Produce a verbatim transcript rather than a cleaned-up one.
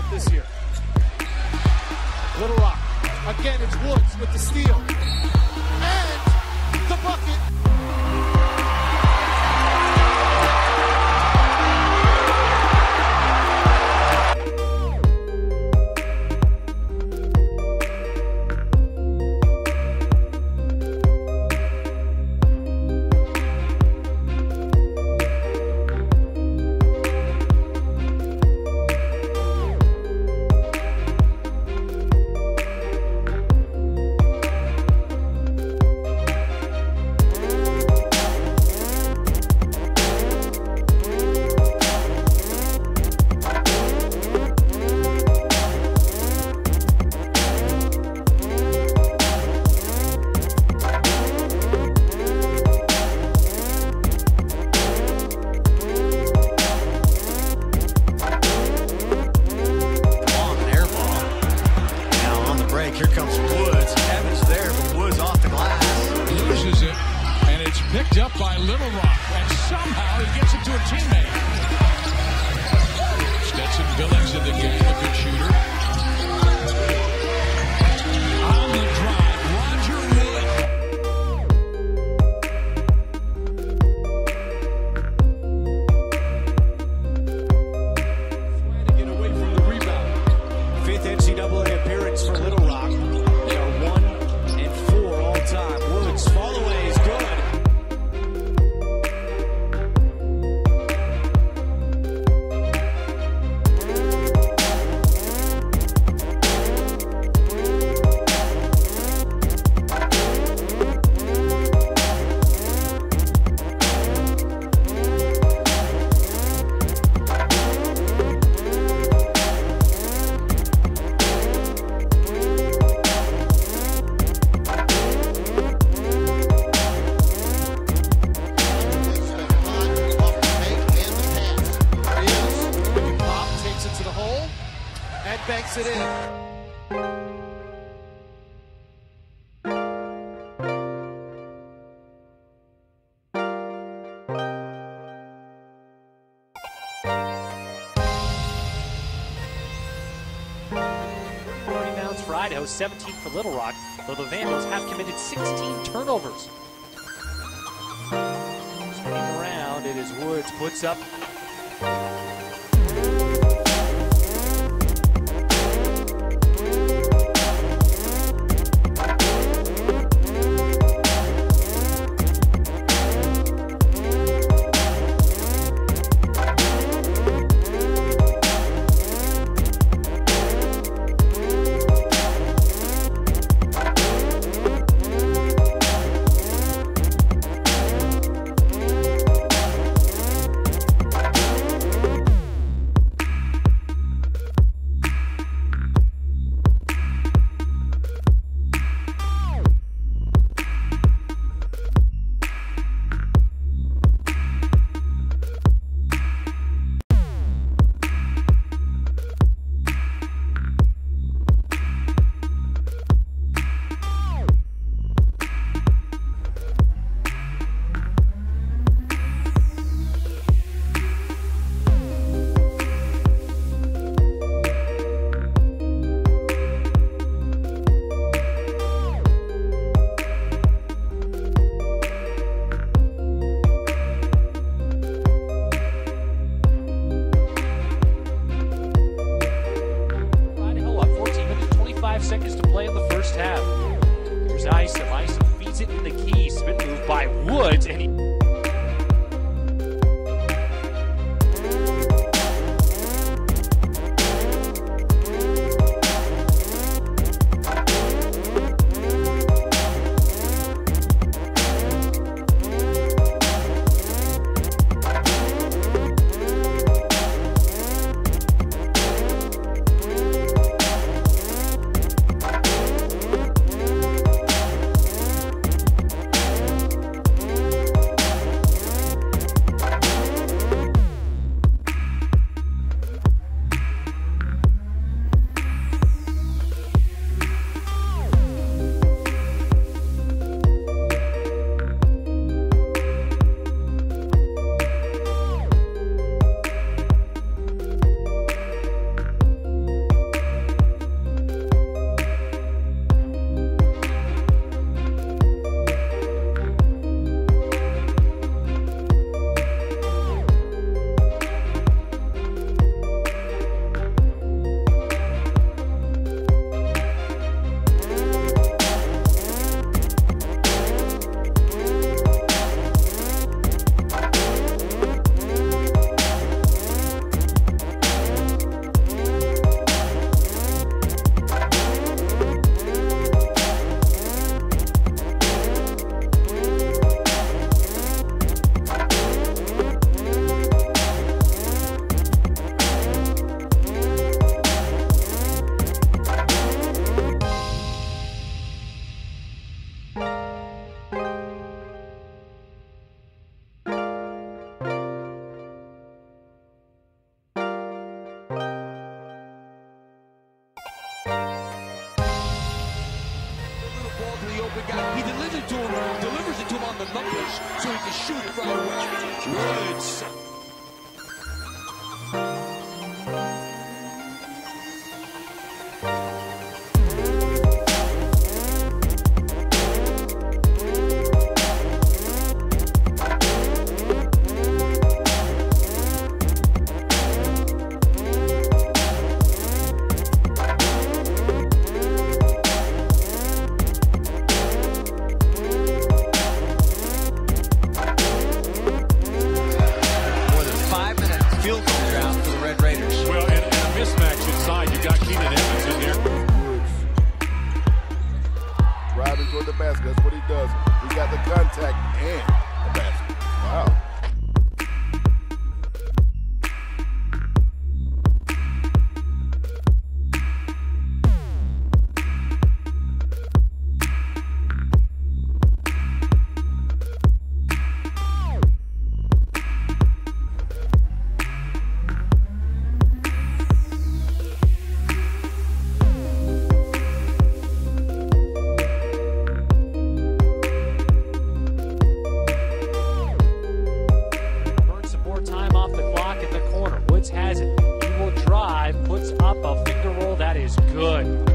this year. Little Rock. Again, it's Woods with the steal. And the bucket. Here comes Woods. Evans there, but Woods off the glass. Loses it, and it's picked up by Little Rock, and somehow he gets it to a teammate. Stetson Billings in the game, a good shooter. On the drive, Roger Wood. Flanagan away from the rebound. Fifth N C double A appearance for Little Rock. They are one and four all time. Woods fall away is good. And banks it in. Rebounds for Idaho, seventeen for Little Rock, though the Vandals have committed sixteen turnovers. Spinning around, it is Woods, puts up. Seconds to play in the first half. Here's Isom. Isom feeds it in the key. Spin move by Woods, and he to him, delivers it to him on the numbers so he can shoot it right away. Woods. Field goal drought for the Red Raiders. Well, and, and a mismatch inside. You got Keenan Evans in here. Driving toward the basket. That's what he does. He got the contact and the basket. Wow. Woods has it. He will drive, puts up a finger roll that is good.